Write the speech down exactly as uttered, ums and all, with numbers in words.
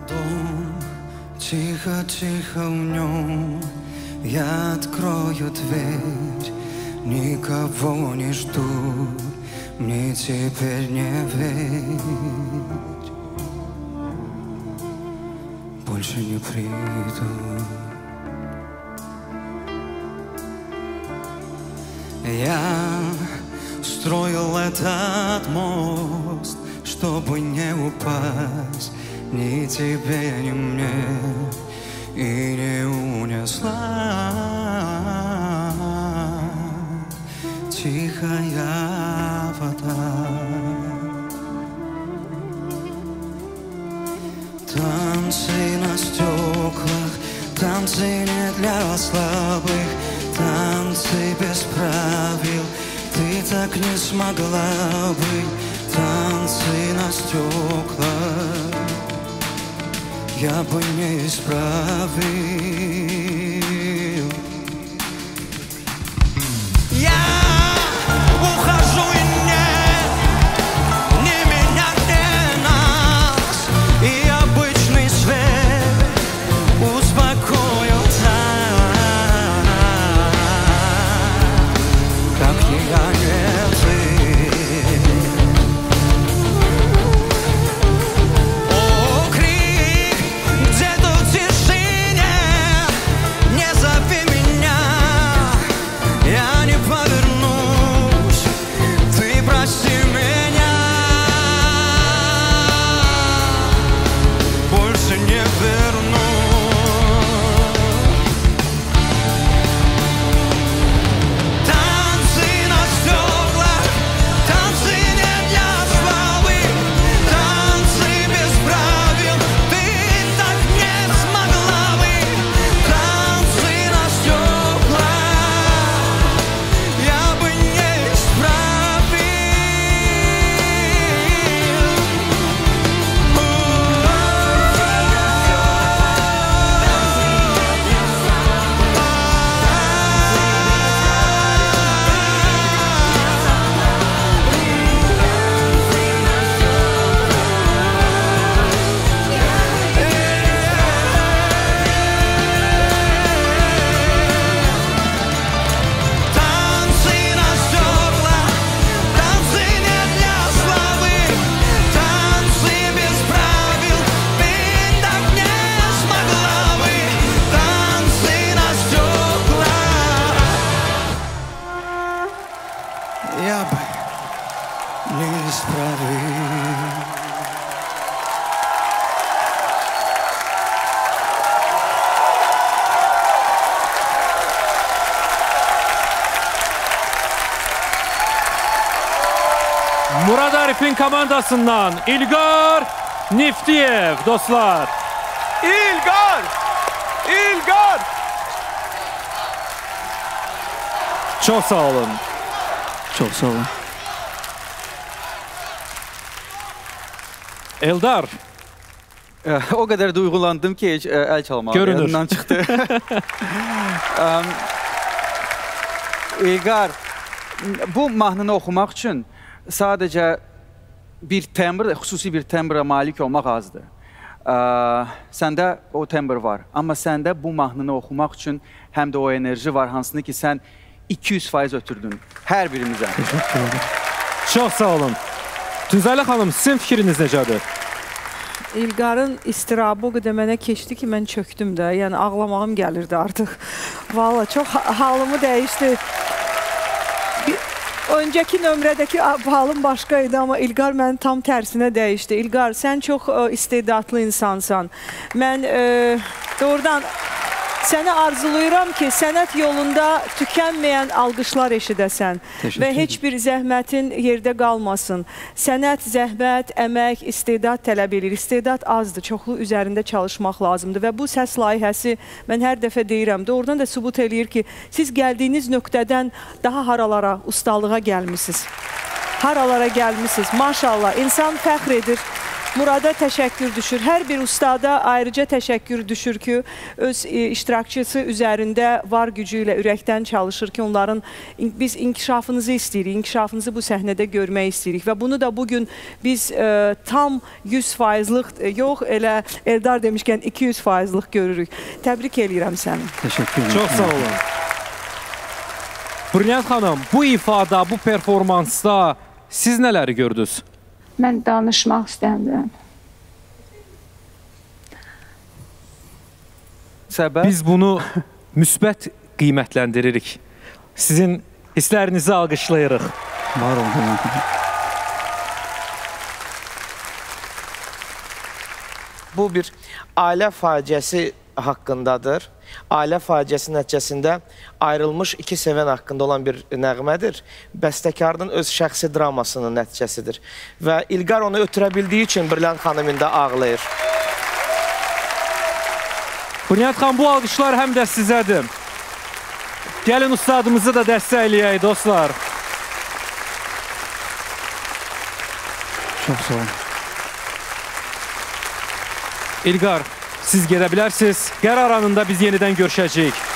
Дом, тихо-тихо в нем я открою дверь, никого не жду, мне теперь не верь. Больше не приду. Я строил этот мост, чтобы не упасть ни тебе, ни мне, и не унесла тихая вода. Танцы на стеклах, танцы не для слабых, танцы без правил, ты так не смогла бы. Танцы на стеклах я бы не исправил. Я ухожу и нет, ни меня, ни нас, и обычный свет успокоил так, как не я, не ты. Я бы не исправил. Murad Arif'in komandasından İlgar Niftiyev dostlar. İlgar! İlgar! Çok sağ olun. Çok sağ olun. Eldar. O kadar duygulandım ki hiç el çalmadım. Görünür. Yanından çıktı. um, İlgar, bu mahnını oxumaq üçün sadəcə bir tembr, xüsusi bir tembra malik olmaq azdır. Uh, səndə o tembr var. Amma səndə bu mahnını oxumaq üçün həm də o enerji var, hansını ki sən iki yüz faiz ötürdün hər birimizə. Teşekkür ederim. Çok sağ olun. Tüzələ xanım, sizin fikriniz necədir? İlgarın istirabı o qədər mənə keçdi ki, mən çöktüm də. Yəni, ağlamağım gəlirdi artıq. Valla, çox halımı dəyişdi. Bir, öncəki nömrədəki halım başqa idi, amma İlgar məni tam tərsinə dəyişdi. İlgar, sən çox ə, istedadlı insansan. Mən ə, doğrudan səni arzulayıram ki, sənət yolunda tükənməyən alqışlar eşidəsən və heç bir zəhmətin yerdə qalmasın. Sənət, zəhmət, əmək, istedad tələb edir. İstedad azdır, çoxlu üzərində çalışmaq lazımdır və bu səs layihəsi, mən hər dəfə deyirəm, doğrudan da sübut eləyir ki, siz gəldiyiniz nöqtədən daha haralara, ustalığa gəlmişsiniz. Haralara gəlmişsiniz, maşallah. İnsan fəxr edir. Murada təşəkkür düşür. Hər bir ustada ayrıca təşəkkür düşür ki, öz e, iştirakçısı üzərində var gücü ilə ürəkdən çalışır ki, onların biz inkişafınızı istəyirik, inkişafınızı bu səhnədə görmək istəyirik və bunu da bugün biz e, tam yüz faizlik e, yox, elə Eldar demişkən iki yüz faizlik görürük. Təbrik edirəm səni. Teşekkür ederim. Çox sağ olun. Brilliant xanım, bu ifada, bu performansda siz nələri gördünüz? Mən danışmaq istəmirəm. Səbəb? Biz bunu müsbət qiymətləndiririk. Sizin hisslərinizi alqışlayırıq. Var olun. Bu bir ailə faciəsi haqqındadır. Ailə faciəsi nəticəsində ayrılmış iki sevən haqqında olan bir nəğmədir. Bəstəkarın öz şəxsi dramasının nəticəsidir. Və İlqar onu ötürə bildiyi üçün Brilliant xanım indi ağlayır. Brilliant xanım, bu alqışlar həm də sizədir. Gəlin ustadımızı da dəstəkləyək, dostlar. Çok sağ olun. İlqar, siz gedə bilərsiniz. Qərar anında biz yenidən görüşəcəyik.